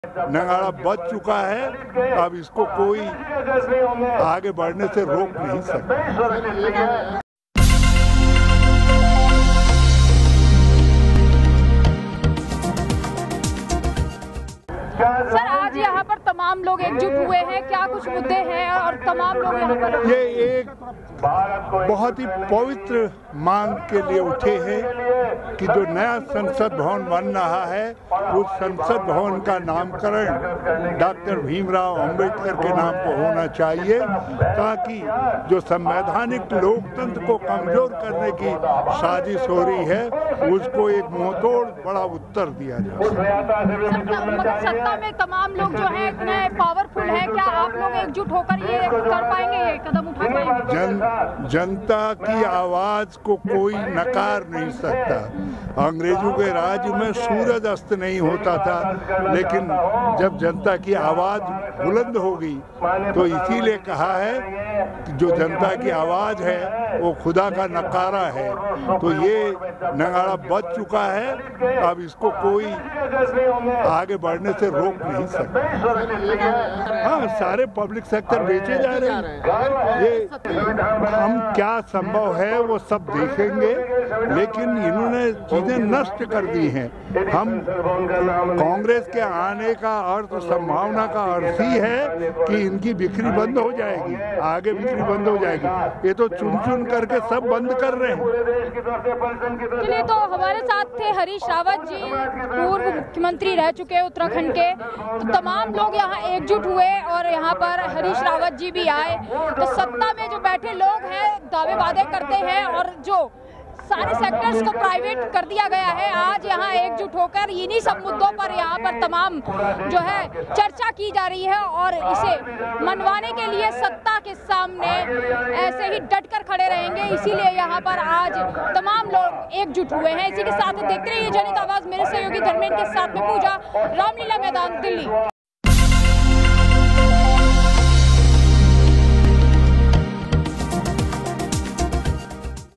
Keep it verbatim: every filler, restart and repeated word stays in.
नगाड़ा बज चुका है, अब इसको कोई आगे बढ़ने से रोक नहीं सकता। सर, आज यहाँ पर तमाम लोग एकजुट हुए हैं, क्या कुछ मुद्दे हैं और तमाम लोग यहाँ पर? ये एक बहुत ही पवित्र मांग के लिए उठे हैं कि जो नया संसद भवन बन रहा है उस संसद भवन का नामकरण डॉक्टर भीमराव अंबेडकर के नाम पर होना चाहिए, ताकि जो संवैधानिक लोकतंत्र को कमजोर करने की साजिश हो रही है उसको एक मुंहतोड़ बड़ा उत्तर दिया जाए। सत्ता में तमाम लोग जो है इतने पावरफुल है, क्या आप लोग एकजुट होकर ये कर पाएंगे, ये कदम उठा पाएंगे? जन जनता की आवाज को कोई नकार नहीं सकता। अंग्रेजों के राज में सूरज अस्त नहीं होता था, लेकिन जब जनता की आवाज बुलंद होगी तो इसीलिए कहा है कि जो जनता की आवाज है वो खुदा का नकारा है। तो ये नगाड़ा बज चुका है, अब इसको कोई आगे बढ़ने से रोक नहीं सकता। हाँ, सारे पब्लिक सेक्टर बेचे जा रहे हैं। ये हम क्या संभव है वो सब देखेंगे, लेकिन इन्होंने चीजें नष्ट कर दी हैं। हम कांग्रेस के आने का अर्थ, संभावना का अर्थ ही है कि इनकी बिक्री बंद हो जाएगी, आगे बिक्री बंद हो जाएगी। ये तो चुन चुन करके सब बंद कर रहे हैं। चलिए, तो हमारे साथ थे हरीश रावत जी, पूर्व मुख्यमंत्री रह चुके उत्तराखंड के। तो तमाम लोग यहाँ एकजुट हुए और यहाँ पर हरीश रावत जी भी आए। तो सत्ता में जो बैठे लोग हैं दावे वादे करते हैं और जो सारे सेक्टर्स को प्राइवेट कर दिया गया है, आज यहाँ एकजुट होकर इन्हीं सब मुद्दों पर यहाँ पर तमाम जो है चर्चा की जा रही है और इसे मनवाने के लिए सत्ता के सामने ऐसे ही डटकर खड़े रहेंगे। इसीलिए यहाँ पर आज तमाम लोग एकजुट हुए हैं। इसी के साथ देखते रहिए जनहित आवाज, मेरे सहयोगी धर्मेंद्र के साथ में पूजा, रामलीला मैदान, दिल्ली।